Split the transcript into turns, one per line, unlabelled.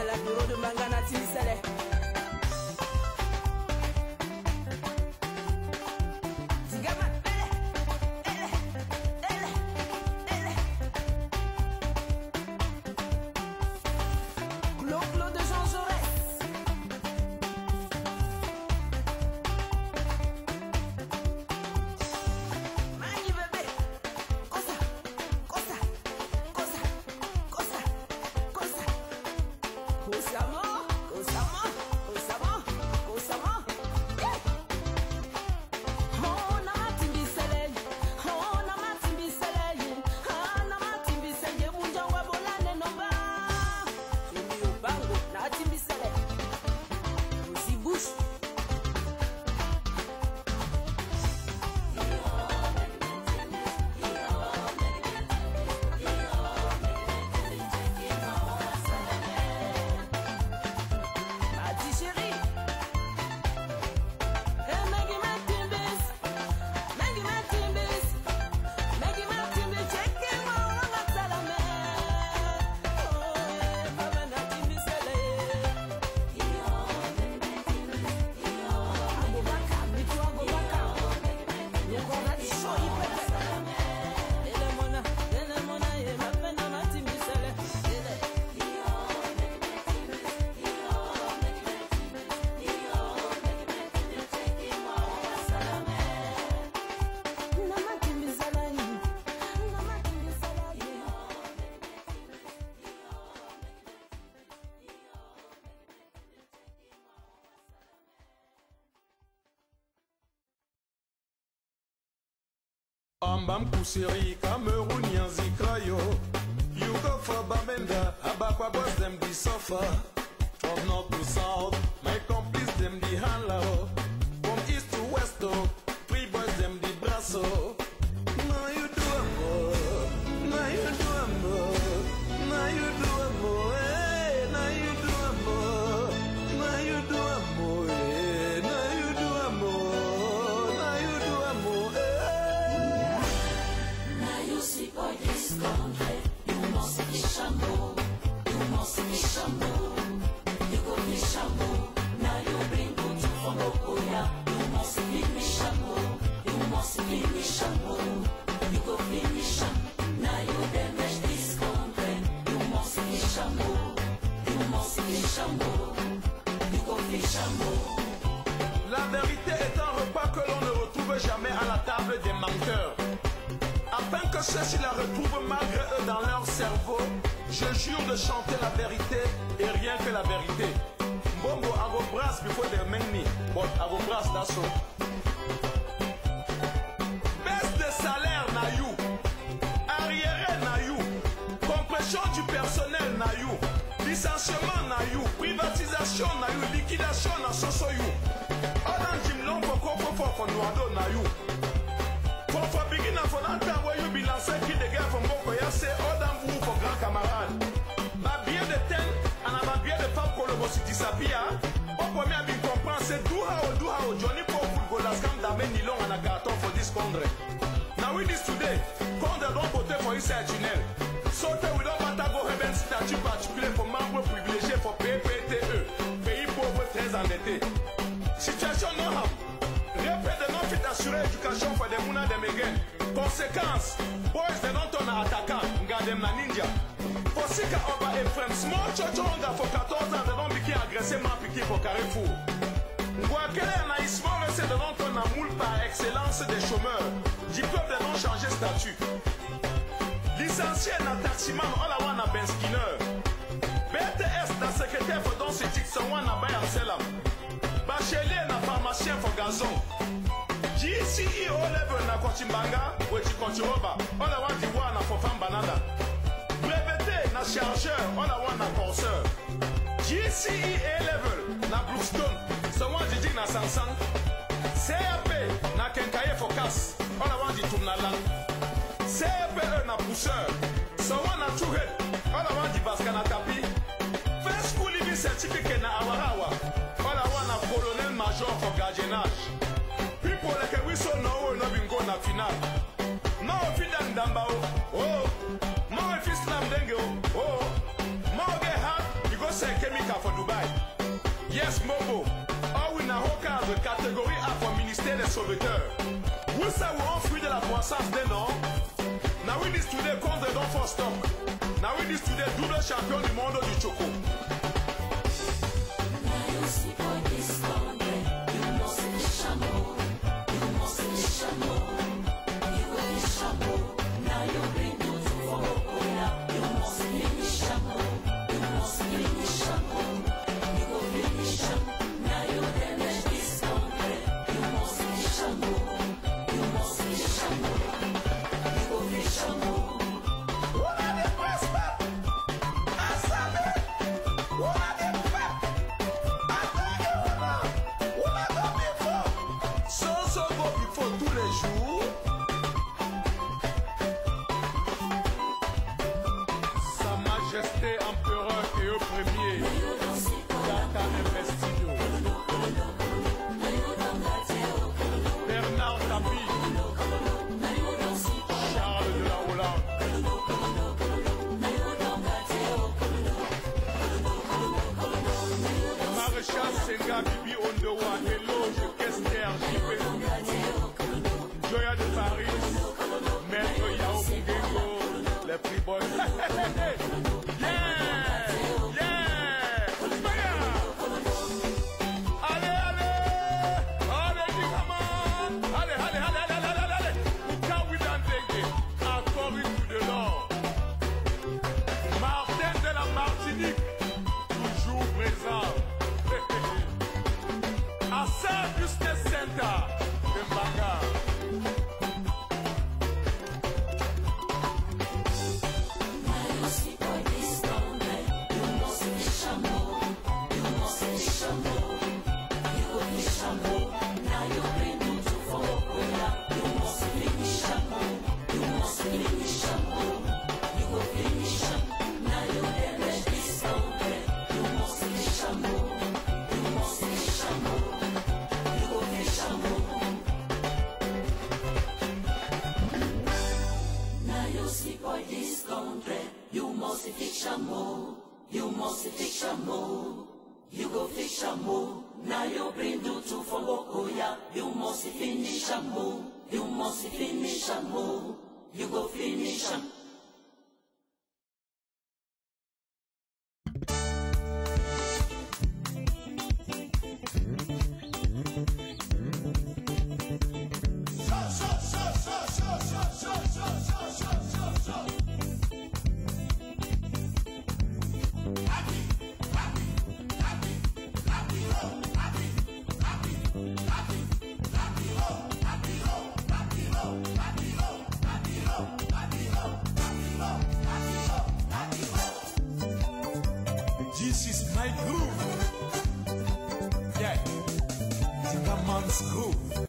la bureau de Mangana Timisele.
Ambam kusiri Cameroon yanzikrayo. You go for Bamenda, Abakwa boys them the suffer. From north to south, my complice them the handler. From east to west, three boys them the brasso. Now you do a more, now you do a more, now you do a more, hey, now you do a more, now you do a more, hey, now you do a more, now you do a more, hey.
Now you see boy this country, you must be shambo, you must be shambo, you go be shambo. Now you bring good from Okoya, you must be me shambo, you must be me shambo, you go be me shambo. Now you damage this country, you must be shambo, you must be shambo, you go be shambo.
La vérité est un repas que l'on ne retrouve jamais à la table des menteurs. Afin que ceux-ci la retrouvent malgré eux dans leur cerveau, je jure de chanter la vérité et rien que la vérité. Bongo ago brass before they make me, but ago brass that's all. Baisse de salaire na you, arriéré na you, compression du personnel na you, licenciement na you, privatisation na you, liquidation na soso you. Odan Jim Long for Noado na you. For beginner for that time where you be lancing kid the guy from Bokoya say Odan vous for grand camarade. Ma bien de ten and ma bien de femme kolobo si disappear. Au premier à bien comprendre c'est do how Johnny Paul go las cam da men nilon and a carton for this country. Now with this today, country don't vote for inside tunnel. So that we don't matter go heaven statut particulier for membres privilégiés for PPTE, pays pauvres très endettés. Situation no have. Répète de non fit assurer éducation for the muna dem again. Conséquence, boys they don't turn attaquant, ngadem na ninja. For Sika over Ephraim, small church hunger for 14 ans, they don't become agressé man piqué for Carrefour. Ngouakele na small reste de non turn na moule par excellence des chômeurs. Du peuple de non changer statut. Licencié na taximan, all I want na Ben Skinner. BTS na secrétaire for don sitik someone na bay Amselam. Bachelier na pharmacien for gazon. GCE O-level na Kochimbanga, wechi Kochiroba, all I want the one na for femme banana. Breveté na chargeur, all I want na corseur. GCE A-level na Brookstone, someone jijik na Sansang. CAP na Kenkaye for Cass, all I want the Tumnalang. CPE na pousseur, someone na Chouhead, all I want the Baskana Tapi. First school living certificate na Awarawa, all I want na colonel major for gardiennage. People like we so know no been go na final. No fit dan dambao, oh. No if Islam dengue, oh. No get hard, you go say chemical for Dubai. Yes, Mobo. All we na hoka de catégorie A for ministère des sauveteurs. Vous savez où on fruit de la croissance des noms? Now we this today contre the don for stock. Now we this today double champion du monde du choco. Senga Bibi Ondoa, Eloge, Kester, JP, Joya de Paris, Maître Yao Mugengo, les Free Boys.
You go fish and more. Now you bring do two from Bokoya. You must finish and more. You must finish and more. You go finish and
This is my groove. Yeah, Tingaman's groove.